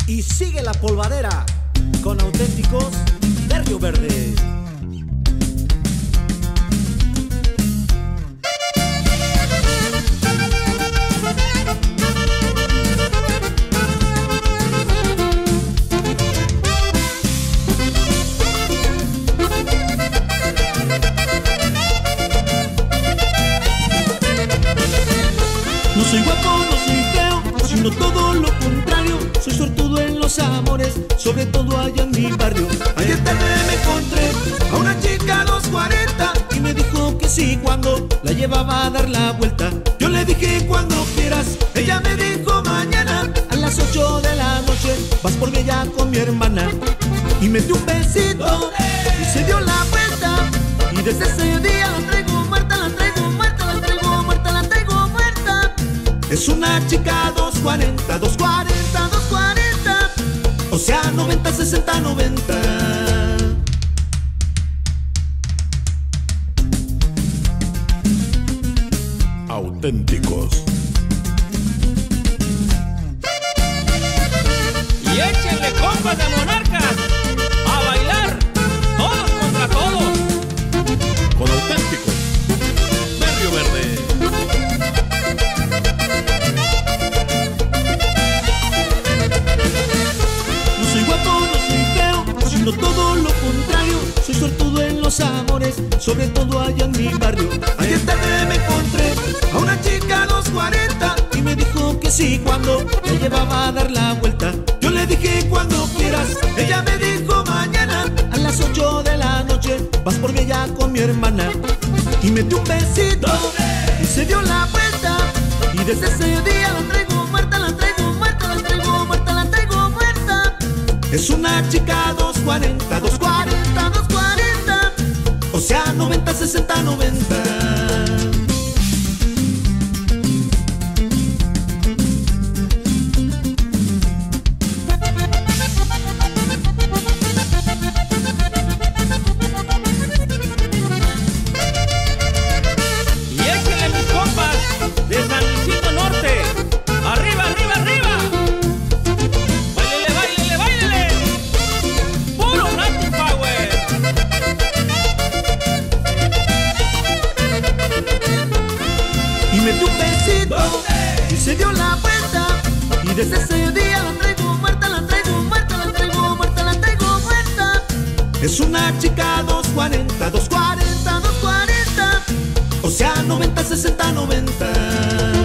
Y sigue la polvadera con auténticos de Río Verde. No soy guapo, no soy feo, sino todo lo contrario. Soy suertudo en los amores, sobre todo allá en mi barrio. Ayer tarde me encontré a una chica 240 y me dijo que sí cuando la llevaba a dar la vuelta. Yo le dije cuando quieras, ella me dijo mañana. A las 8 de la noche vas por mí allá con mi hermana. Y me dio un besito y se dio la vuelta. Y desde ese día la traigo muerta, la traigo muerta, la traigo muerta, la traigo muerta. Es una chica 240, 240, 240. O sea, 90, 60, 90. Auténticos. Y échenle compas de monarcas a bailar, todos contra todos. Con auténticos de Río Verde. No soy guapo, no soy feo, sino todo lo contrario. Soy suertudo en los amores, sobre todo allá en mi barrio. Ayer tarde me encontré a una chica 240 y me dijo que sí cuando la llevaba a dar la vuelta. Yo le dije cuando quieras, ella me dijo mañana. A las 8 de la noche vas por mí allá con mi hermana. Y me dio un besito y se dio la vuelta. Y desde ese día la traigo muerta, la traigo muerta, la traigo muerta, la traigo muerta. Es una chica 240, 240, 240. O sea, 90, 60, 90. Y me dio un besito y se dio la vuelta. Y desde ese día la traigo muerta, la traigo muerta, la traigo muerta, la traigo muerta. Es una chica 240, 240, 240. O sea, 90, 60, 90.